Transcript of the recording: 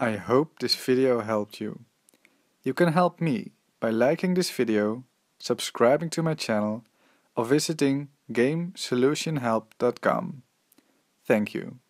I hope this video helped you. You can help me by liking this video, subscribing to my channel, or visiting GameSolutionHelp.com. Thank you.